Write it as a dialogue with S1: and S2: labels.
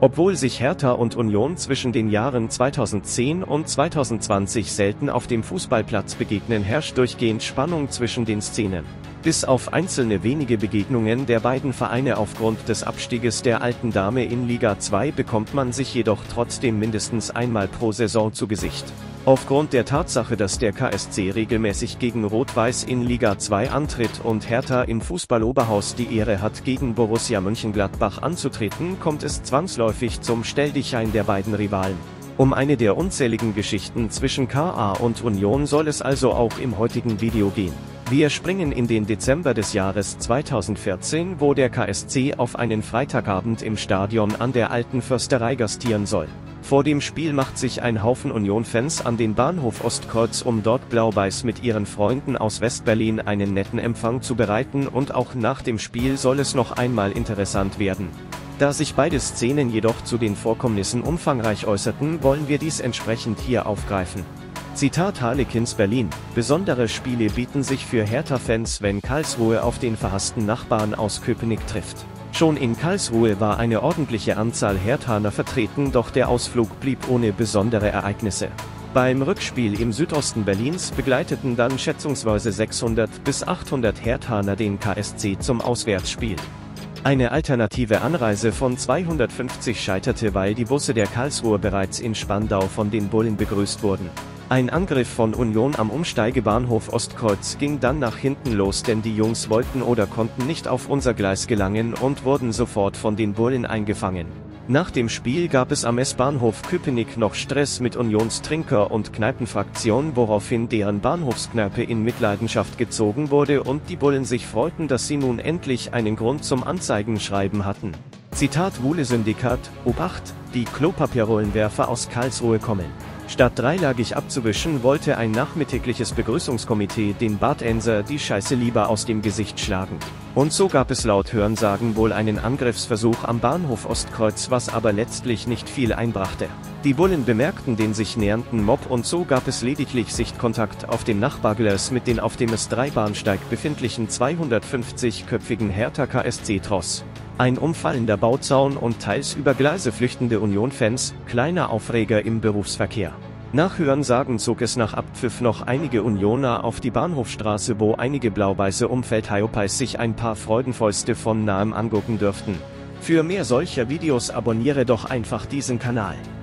S1: Obwohl sich Hertha und Union zwischen den Jahren 2010 und 2020 selten auf dem Fußballplatz begegnen, herrscht durchgehend Spannung zwischen den Szenen. Bis auf einzelne wenige Begegnungen der beiden Vereine aufgrund des Abstieges der alten Dame in Liga 2 bekommt man sich jedoch trotzdem mindestens einmal pro Saison zu Gesicht. Aufgrund der Tatsache, dass der KSC regelmäßig gegen Rot-Weiß in Liga 2 antritt und Hertha im Fußballoberhaus die Ehre hat, gegen Borussia Mönchengladbach anzutreten, kommt es zwangsläufig zum Stelldichein der beiden Rivalen. Um eine der unzähligen Geschichten zwischen KA und Union soll es also auch im heutigen Video gehen. Wir springen in den Dezember des Jahres 2014, wo der KSC auf einen Freitagabend im Stadion an der Alten Försterei gastieren soll. Vor dem Spiel macht sich ein Haufen Union-Fans an den Bahnhof Ostkreuz, um dort Blau-Weiß mit ihren Freunden aus West-Berlin einen netten Empfang zu bereiten, und auch nach dem Spiel soll es noch einmal interessant werden. Da sich beide Szenen jedoch zu den Vorkommnissen umfangreich äußerten, wollen wir dies entsprechend hier aufgreifen. Zitat Harlequins Berlin: Besondere Spiele bieten sich für Hertha-Fans, wenn Karlsruhe auf den verhassten Nachbarn aus Köpenick trifft. Schon in Karlsruhe war eine ordentliche Anzahl Herthaner vertreten, doch der Ausflug blieb ohne besondere Ereignisse. Beim Rückspiel im Südosten Berlins begleiteten dann schätzungsweise 600 bis 800 Herthaner den KSC zum Auswärtsspiel. Eine alternative Anreise von 250 scheiterte, weil die Busse der Karlsruher bereits in Spandau von den Bullen begrüßt wurden. Ein Angriff von Union am Umsteigebahnhof Ostkreuz ging dann nach hinten los, denn die Jungs wollten oder konnten nicht auf unser Gleis gelangen und wurden sofort von den Bullen eingefangen. Nach dem Spiel gab es am S-Bahnhof Köpenick noch Stress mit Unions Trinker- und Kneipenfraktion, woraufhin deren Bahnhofskneipe in Mitleidenschaft gezogen wurde und die Bullen sich freuten, dass sie nun endlich einen Grund zum Anzeigenschreiben hatten. Zitat Wuhle Syndikat: Obacht, die Klopapierrollenwerfer aus Karlsruhe kommen. Statt dreilagig abzuwischen, wollte ein nachmittägliches Begrüßungskomitee den Bartenser die Scheiße lieber aus dem Gesicht schlagen. Und so gab es laut Hörensagen wohl einen Angriffsversuch am Bahnhof Ostkreuz, was aber letztlich nicht viel einbrachte. Die Bullen bemerkten den sich nähernden Mob und so gab es lediglich Sichtkontakt auf dem Nachbargleis mit den auf dem S3-Bahnsteig befindlichen 250-köpfigen Hertha KSC-Tross. Ein umfallender Bauzaun und teils über Gleise flüchtende Union-Fans, kleiner Aufreger im Berufsverkehr. Nach Hörensagen zog es nach Abpfiff noch einige Unioner auf die Bahnhofstraße, wo einige blau-weiße Umfeld-Hyopies sich ein paar Freudenfäuste von nahem angucken dürften. Für mehr solcher Videos abonniere doch einfach diesen Kanal.